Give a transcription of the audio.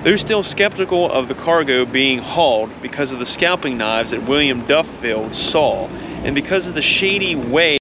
They're still skeptical of the cargo being hauled because of the scalping knives that William Duffield saw, and because of the shady way